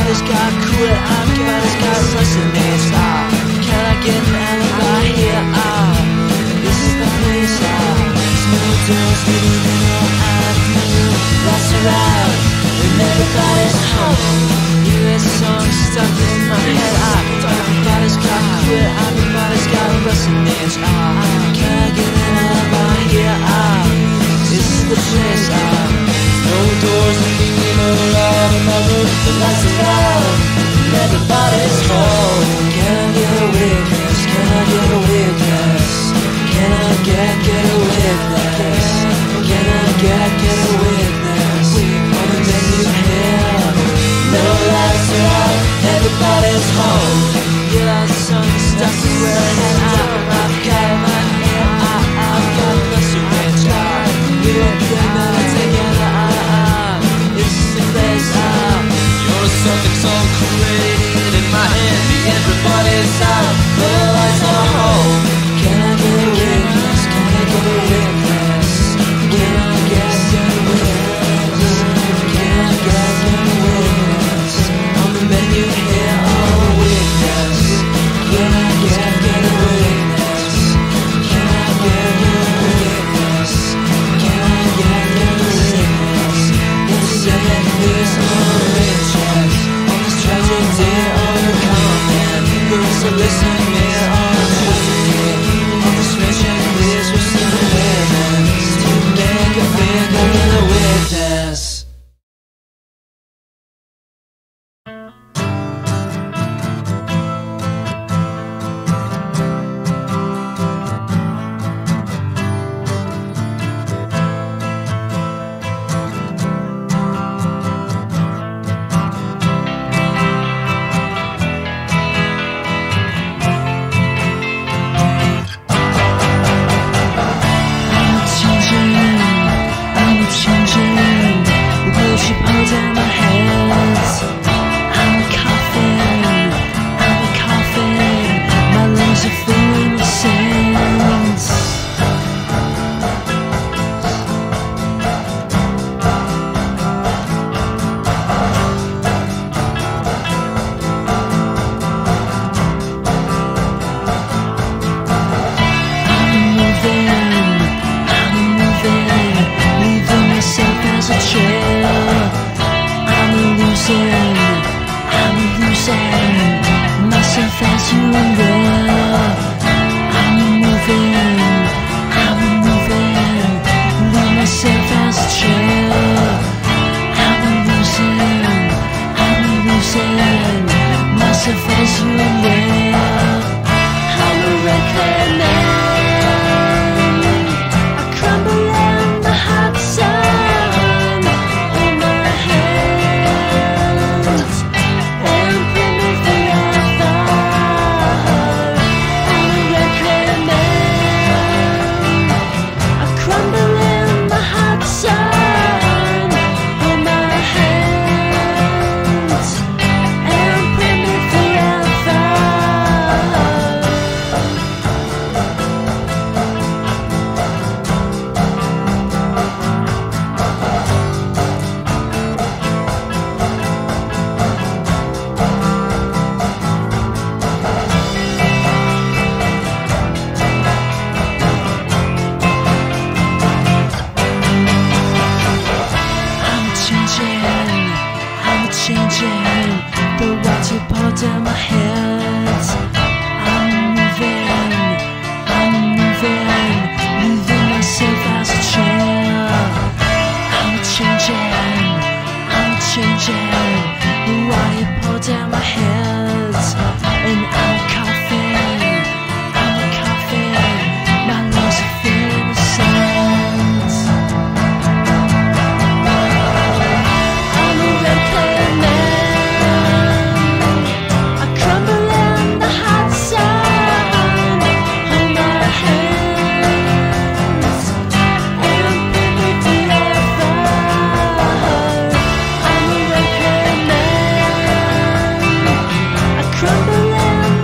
just got quit, I've just got listeners. Can I get an alibi here? This is the place. There's no doors leading in or out. That's around, and everybody's home. US song stuck in my head. Everybody's got quit, everybody's got listeners. Can I get an alibi here? This is the place. No doors leading in or out of my room. The lights are out, and everybody's home. Can I get a witness? Can I get a witness? Can I get a witness? Can I get a witness? On the menu here, no lights are out, everybody's home. Yeah, the sun's stuck where it is. I've got my hair, I've got the syringe. We're gonna take it. This is the place. You're something so created in my head. Everybody's out, the lights are home. Can I get a witness? Can I get a witness? Can I get a witness? Can I get a witness? On the menu here, a witness. Can I get a witness? Can I get a witness? Can I get a witness? It's seven years on riches. On this tragic day of the common. Girls are listening here on Tuesday. On this mission, please receive the witness. To make a figure in a witness. Crumbling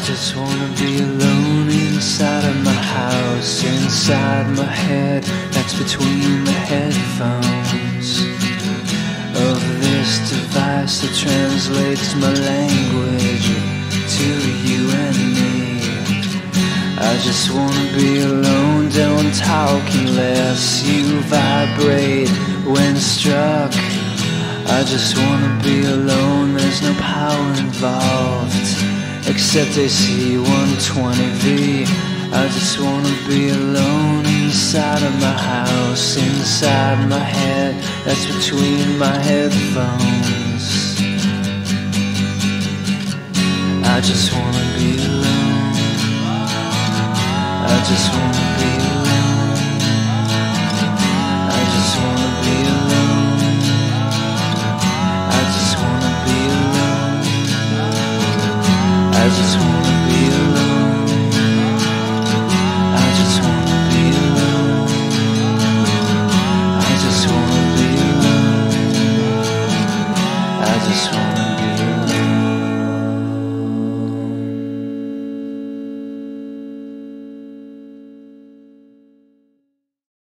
just wanna be alone inside of my house, inside my head, that's between the headphones of this device that translates my language to you and me. I just wanna be alone, don't talk unless you vibrate when struck. I just wanna be alone, there's no power involved except AC 120V. I just wanna be alone inside of my house, inside my head, that's between my headphones. I just wanna be alone. I just wanna be alone.